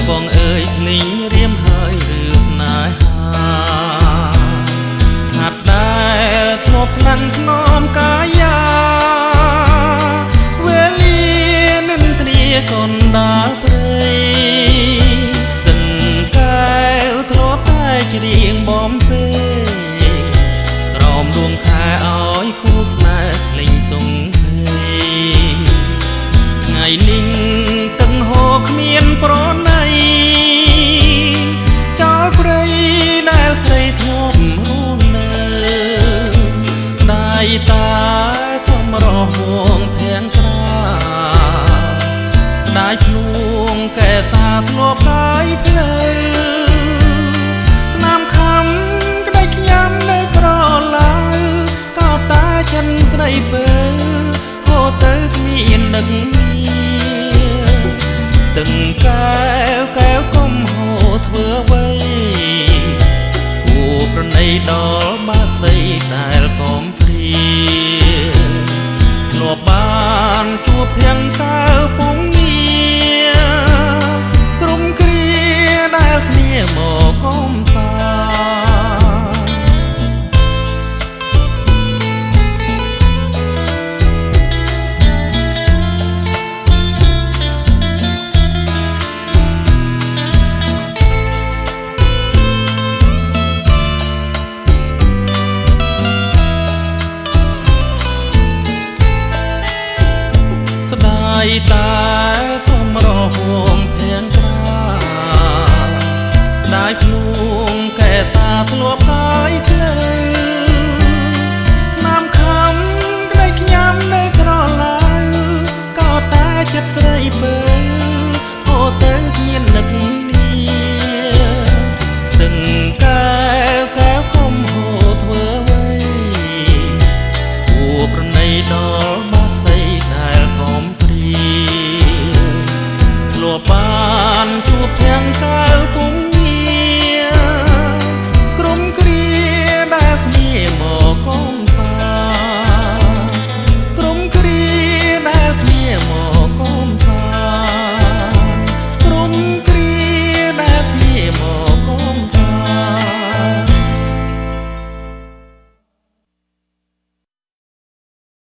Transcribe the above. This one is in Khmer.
បងអើយភ្លេងរៀមហើយឬស្នេហាហាត់ដែលធ្លាប់ថ្នាំងថ្នមកាយាវេលានិនទ្រាកូនដាល់ព្រៃស្ទឹងកែវធ្លាប់តែច្រៀងបំពេក្រោមដួងខែឲ្យគូស្នេហ៍ភ្លេងទុំភ័យថ្ងៃនេះទឹកហូរគ្មានប្រណីចោលព្រៃដែលស្រីធ្លាប់រស់នៅដៃតាសំរោះវងភាំងត្រាស្ដាយភ្លួងកែសាធ្លាប់កាយភ្លើស្នាមខំក្តីខ្ញាំនៅក្រឡាក៏តាចិនស្រីពើហូរទៅគ្មាននឹកស្ទឹងកែវកែវកុំហូរធ្វើអ្វីគួប្រណីដល់បាសីដែលកំព្រាធ្លាប់បានជួបភាំងកែវពងងារក្រុមគ្រាដែលគ្នាមកកំសាស្ដាយតា